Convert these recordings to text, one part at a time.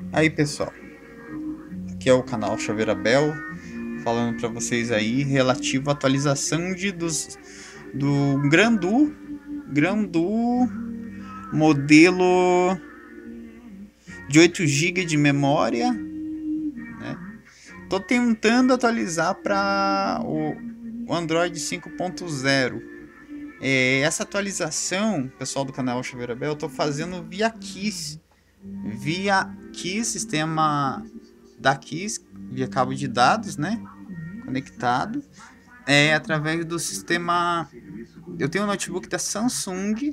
Aí pessoal, aqui é o canal Chaveira Bel, falando para vocês aí relativo à atualização do Grandu modelo de 8 GB de memória, né? Tô tentando atualizar para o Android 5.0. Essa atualização, pessoal do canal Chaveira Bel, eu tô fazendo via Kiss, sistema da Kiss, via cabo de dados, né? Conectado. Através do sistema. Eu tenho um notebook da Samsung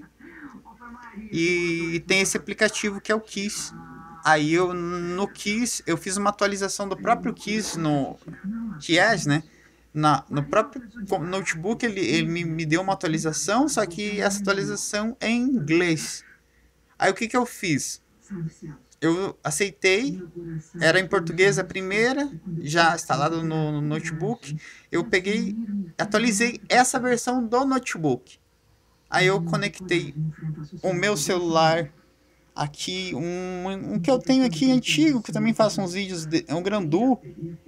e tem esse aplicativo que é o Kiss. Aí no Kiss eu fiz uma atualização do próprio Kiss no Kies, né? No próprio notebook ele me deu uma atualização, só que essa atualização é em inglês. Aí o que eu fiz? Eu aceitei, era em português a primeira, já instalada no notebook. Eu peguei, atualizei essa versão do notebook. Aí eu conectei o meu celular aqui, um que eu tenho aqui antigo, que eu também faço uns vídeos, é um Grandu.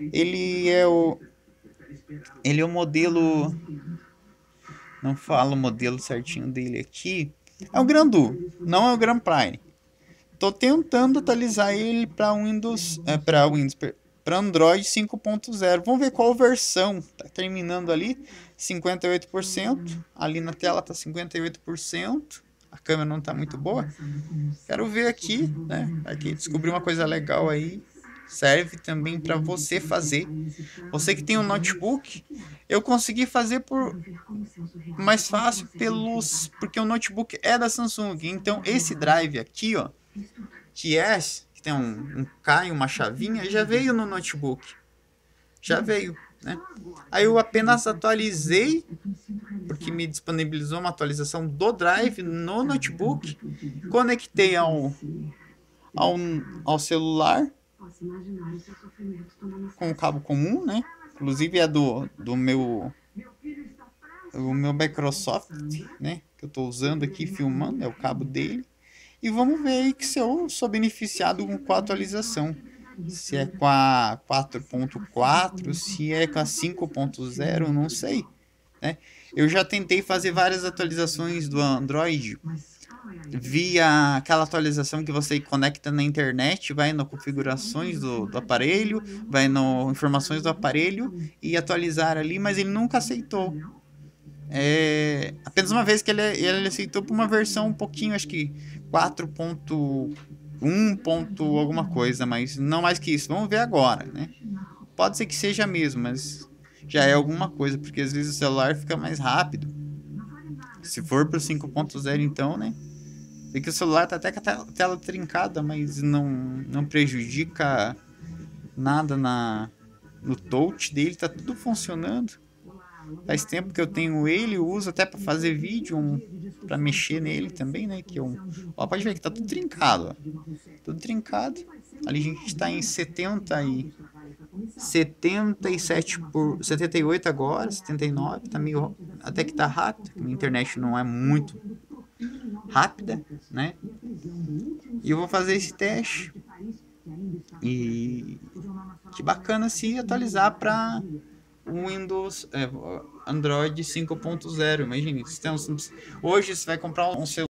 Ele é o modelo, não falo o modelo certinho dele aqui. É o Grandu, não é o Grand Prime. Tô tentando atualizar ele para para Android 5.0. Vamos ver qual versão. Tá terminando ali 58%. Ali na tela tá 58%. A câmera não tá muito boa. Quero ver aqui, né? Aqui descobri uma coisa legal aí. Serve também para você fazer. Você que tem um notebook, eu consegui fazer por mais fácil porque o notebook é da Samsung. Então esse drive aqui, ó, que tem um K e uma chavinha, já veio no notebook. Já veio, né? Aí eu apenas atualizei, porque me disponibilizou uma atualização do drive no notebook. Conectei ao celular com o cabo comum, né? Inclusive é do meu Microsoft, né? Que eu estou usando aqui filmando, é o cabo dele. E vamos ver aí que se eu sou beneficiado com a atualização. Se é com a 4.4, se é com a 5.0, não sei, né? Eu já tentei fazer várias atualizações do Android via aquela atualização que você conecta na internet, vai no configurações do aparelho, vai no informações do aparelho e atualizar ali, mas ele nunca aceitou. Apenas uma vez que ele aceitou por uma versão um pouquinho, acho que 4.1 ponto alguma coisa, mas não mais que isso. Vamos ver agora, né? Pode ser que seja mesmo, mas já é alguma coisa, porque às vezes o celular fica mais rápido. Se for pro 5.0 então, né? Vê que o celular tá até com a tela trincada, mas não prejudica nada no touch dele, tá tudo funcionando. Faz tempo que eu tenho ele, eu uso até para fazer vídeo, para mexer nele também, né? Ó, pode ver que tá tudo trincado, ó. Tudo trincado. Ali a gente está em 78 agora, 79, tá meio até que tá rápido. A internet não é muito rápida, né? E eu vou fazer esse teste. E que bacana se atualizar para o Windows Android 5.0. Imagine, hoje você vai comprar um celular